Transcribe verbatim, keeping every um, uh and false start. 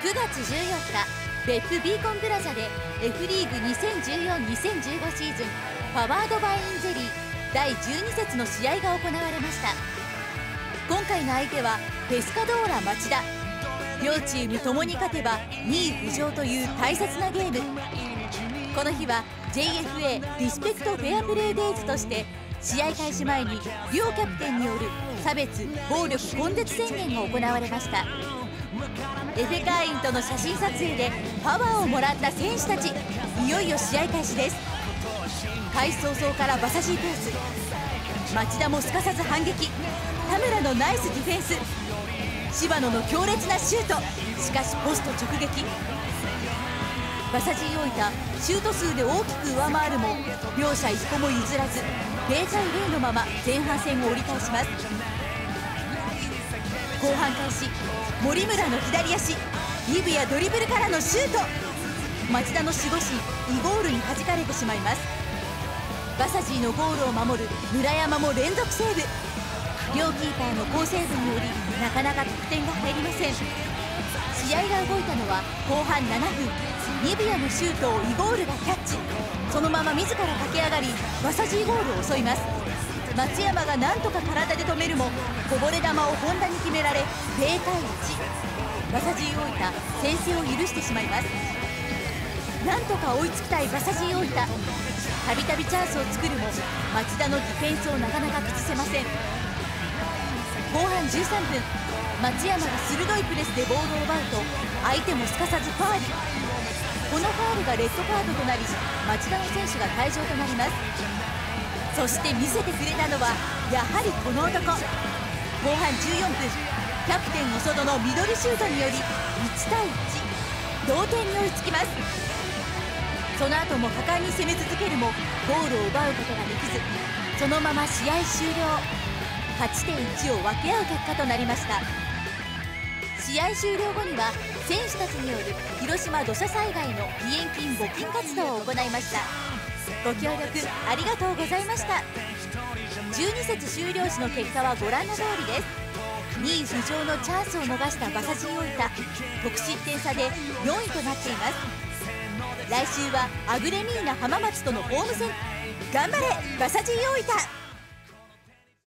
くがつじゅうよっか、別府ビーコンプラザで F リーグ にせんじゅうよんにせんじゅうご シーズンパワードバインゼリーだいじゅうに節の試合が行われました。今回の相手はペスカドーラ町田。両チームともに勝てばにい浮上という大切なゲーム。この日は ジェイエフエー リスペクトフェアプレーデイズとして試合開始前に両キャプテンによる差別暴力根絶宣言が行われました。エフェ会員との写真撮影でパワーをもらった選手たち、いよいよ試合開始です。開始早々から馬刺しペース、町田もすかさず反撃。田村のナイスディフェンス、柴野の強烈なシュート、しかしポスト直撃。馬刺し大分シュート数で大きく上回るも両者一歩も譲らずゼロたいゼロのまま前半戦を折り返します。後半開始、森村の左足、リブやドリブルからのシュート、町田の守護神イゴールに弾かれてしまいます。バサジーのゴールを守る村山も連続セーブ。両キーパーの好セーブによりなかなか得点が入りません。試合が動いたのは後半ななふん、ニビアのシュートをイゴールがキャッチ。そのまま自ら駆け上がりバサジーゴールを襲います。松山がなんとか体で止めるもこぼれ球を本田に決められゼロたいいち。バサジー大分先制を許してしまいます。なんとか追いつきたいバサジー大分、たびたびチャンスを作るも町田のディフェンスをなかなか崩せません。後半じゅうさんぷん、松山が鋭いプレスでボールを奪うと相手もすかさずファール。このファールがレッドカードとなり町田の選手が退場となります。そして見せてくれたのはやはりこの男。後半じゅうよんぷん、キャプテン細野のミドルシュートによりいちたいいち、同点に追いつきます。その後も果敢に攻め続けるもゴールを奪うことができず、そのまま試合終了。勝ち点いちを分け合う結果となりました。試合終了後には選手たちによる広島土砂災害の義援金募金活動を行いました。ご協力ありがとうございました。じゅうに節終了時の結果はご覧の通りです。にい浮上のチャンスを逃した馬刺し大分、得失点差でよんいとなっています。来週はアグレミーナ浜松とのホーム戦。頑張れ馬刺し大分。